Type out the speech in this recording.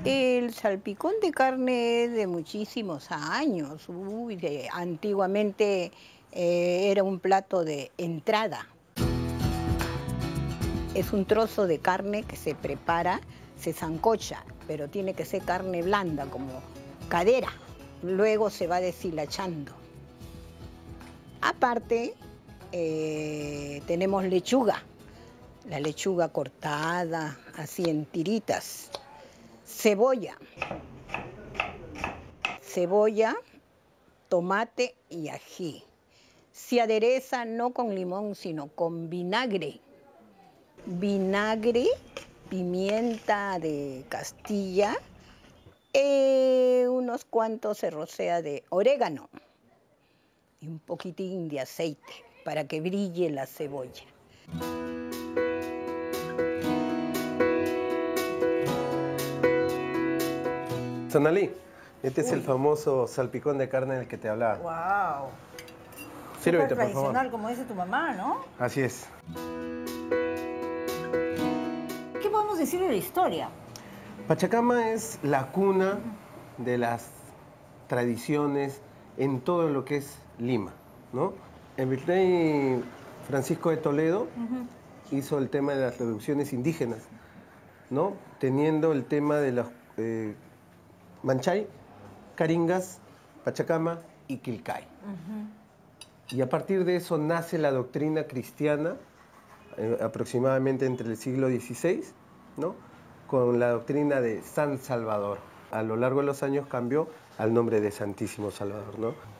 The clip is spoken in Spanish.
El salpicón de carne es de muchísimos años. Uy, antiguamente era un plato de entrada. Es un trozo de carne que se prepara, se sancocha, pero tiene que ser carne blanda, como cadera. Luego se va deshilachando. Aparte, tenemos lechuga. La lechuga cortada, así en tiritas. Cebolla, tomate y ají. Se adereza no con limón, sino con vinagre. Vinagre, pimienta de Castilla, unos cuantos se rocea de orégano y un poquitín de aceite para que brille la cebolla. Sonalí, este es el famoso salpicón de carne del que te hablaba. ¡Wow! Sírvete, por tradicional, favor. como dice tu mamá, ¿no? Así es. ¿Qué podemos decir de la historia? Pachacama es la cuna de las tradiciones en todo lo que es Lima, ¿no? El virrey Francisco de Toledo hizo el tema de las reducciones indígenas, ¿no? Teniendo el tema de los Manchay, Caringas, Pachacama y Quilcay. Y a partir de eso nace la doctrina cristiana, aproximadamente entre el siglo XVI, ¿no? Con la doctrina de San Salvador. A lo largo de los años cambió al nombre de Santísimo Salvador, ¿no?